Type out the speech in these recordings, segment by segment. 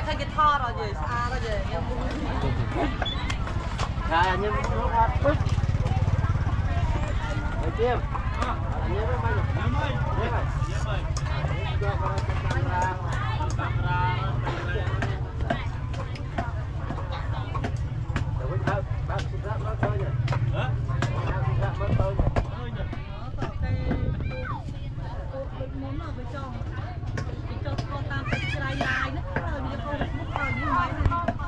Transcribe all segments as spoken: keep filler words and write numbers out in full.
Tại sao cái thò rồi gì? Sao rồi gì? Rồi nhưng nó hoạt bức. Rồi chiêm. Nhớ nó bay rồi. Nhớ mày. Nhớ mày. Nhớ mày. Cho con camera. Camera. Rồi quên bao bao sụp rác nó thôi nhỉ. Hả? Bao sụp rác nó thôi nhỉ. Thôi nhỉ. Nó có cái muốn ở bên trong. Bên trong con tam cái dài dài nữa rồi như con mất rồi như máy này.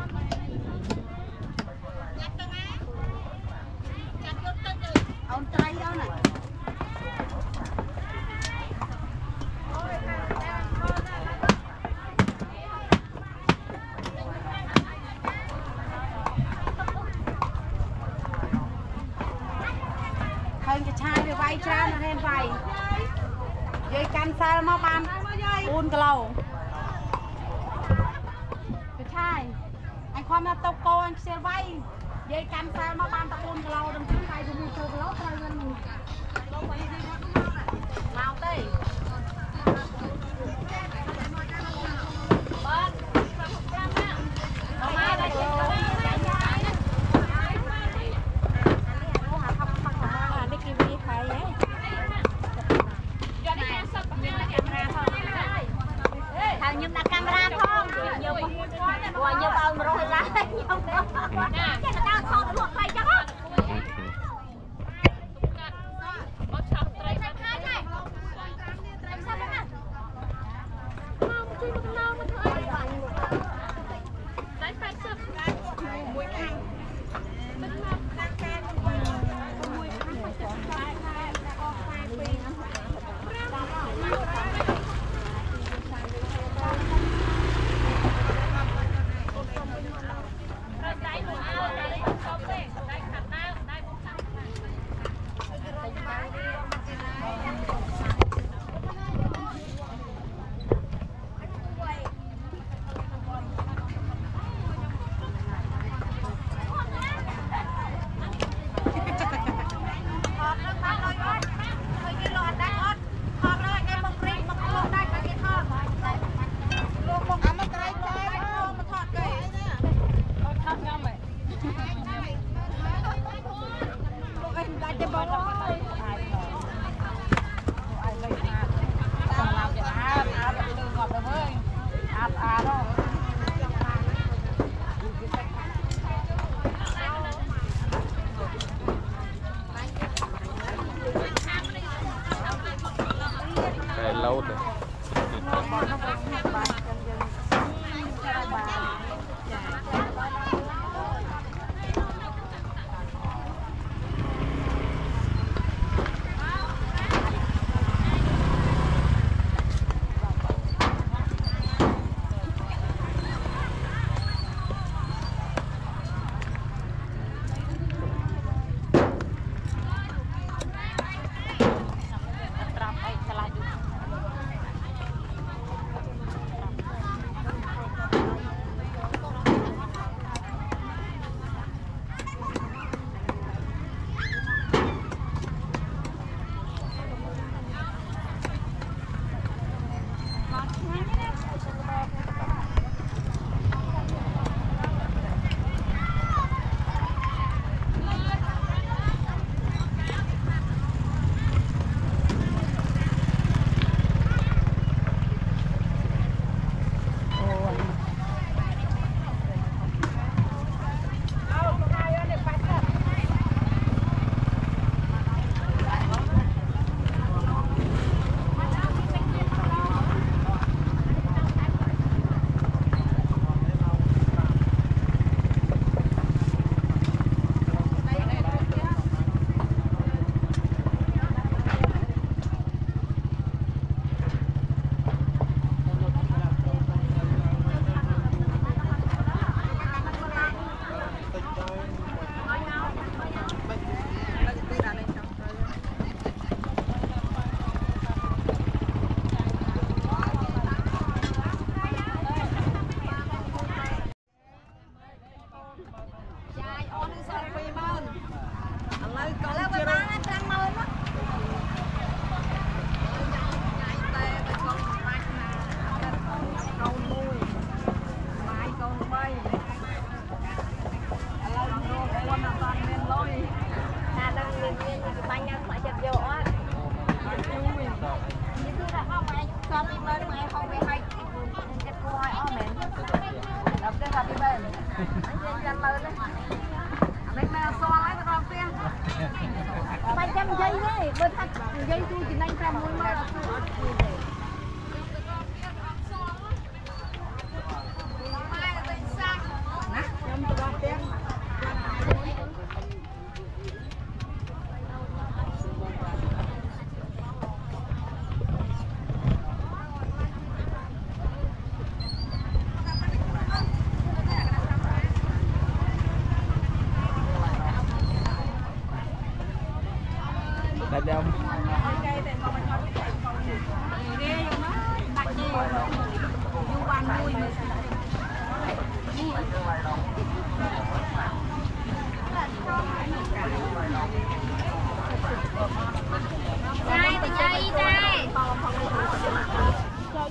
Ông trai đó này. Thôi cái chai được vay ra nó thêm vay. Dây canh sao mà ban buôn cái lầu. Cái chai. Anh khoan mà tao cô anh sẽ vay. Dây canh sao mà ban tao buôn cái lầu đừng cứ vay đừng mua chơi cái lầu thôi mình. Mau đi. Nhưng đặt camera không? Nhiều quá nhiều bao rồi ra. Nè, cái nó không được tay chắc. Lâu rồi.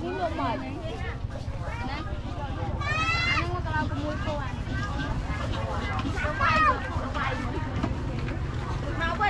Ini lo mai. Nah, anu mau kalau kemul kawan. Sampai, sampai. Kenapa?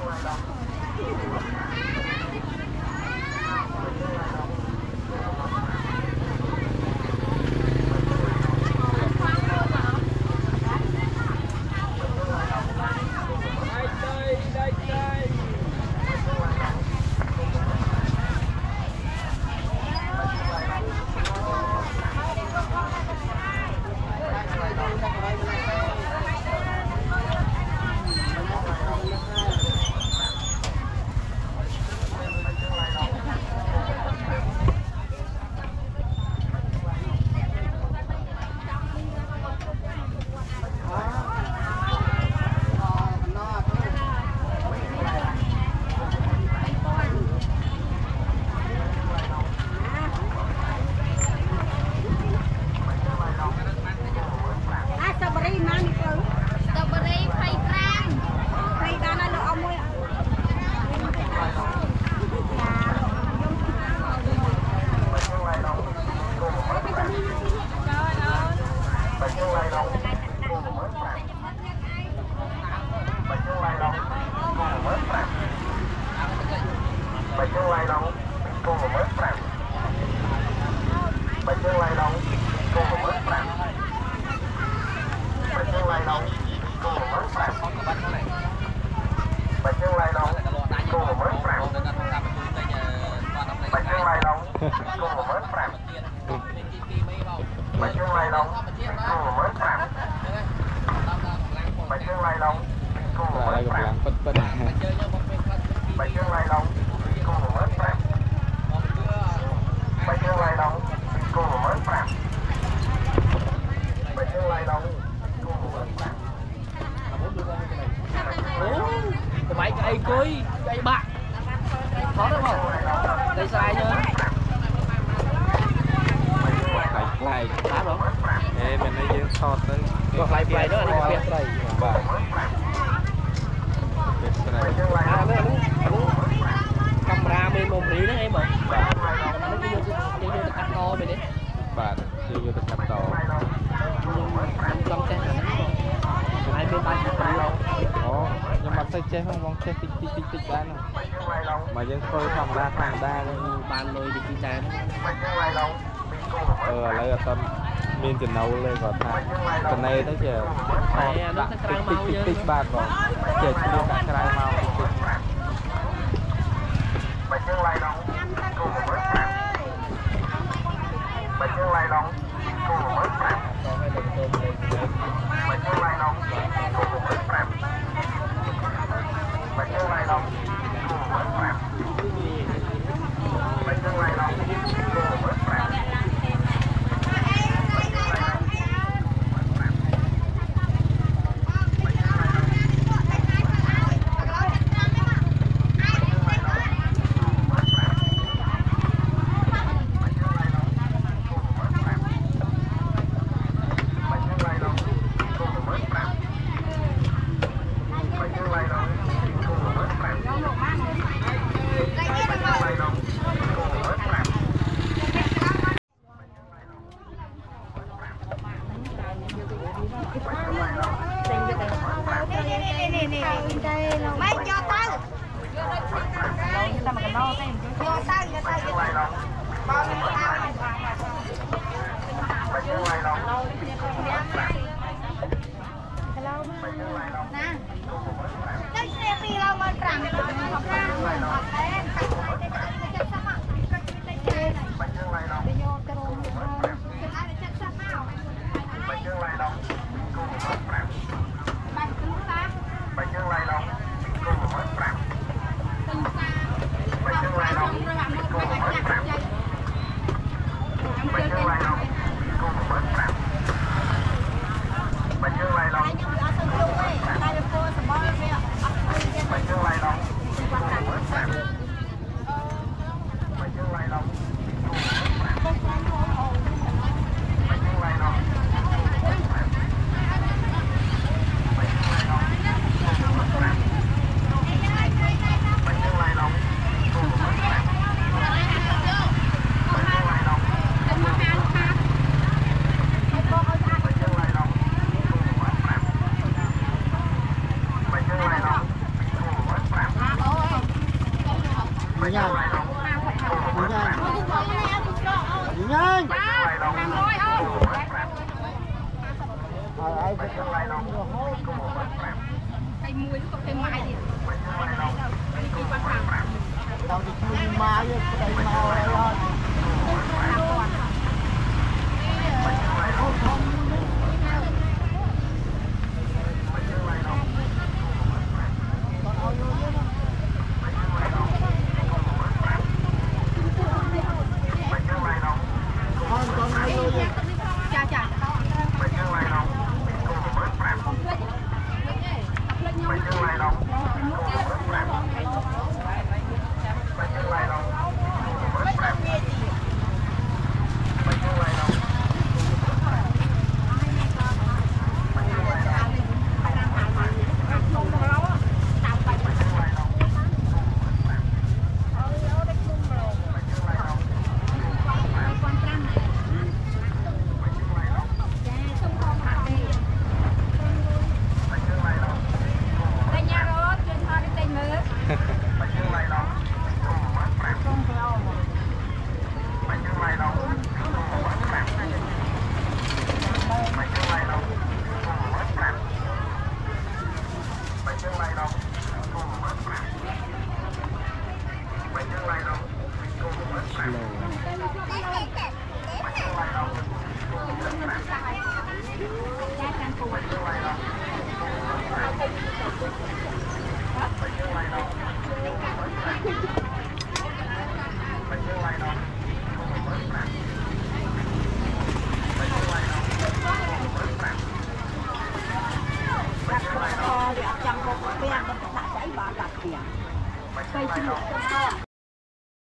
Mấy cây cưới, cây bạc có đúng không? Cây sai chưa? Lại đá rồi. Ê, mình nói với thọt tới. Còn lại play đó là đi phép đây. Và camera bên một tí đó em ạ. Nó đi vô được cắt to bên đấy. bạn đi vô được cắt tàu. Trong xe hai bên tay đi đâu? Ồ, nhưng mà tay che không mong che tích tích tích tích đá nào. Mà vẫn khơi phòng ra thằng đa luôn. Bàn lôi đi kinh đá. Ờ, lấy ở tâm miền trên nấu lên vào thang. Từ này tới giờ nó sẽ cài mau tích tích bạc vào. Giờ chỉ đưa cả cài mau. Bánh trưng lai nóng, cùng với phẳng. Bánh trưng lai nóng, cùng với phẳng. Bánh trưng lai nóng, cùng với phẳng. Bánh trưng lai nóng, cùng với phẳng. Bánh trưng lai nóng, cùng với phẳng. nhanh làm rồi không ai ai cây muối nó có cây mai gì cây quan trọng tao thì chưa mai với cây màu đây thôi chà chà Hãy subscribe cho kênh Ghiền Mì Gõ để không bỏ lỡ những video hấp dẫn.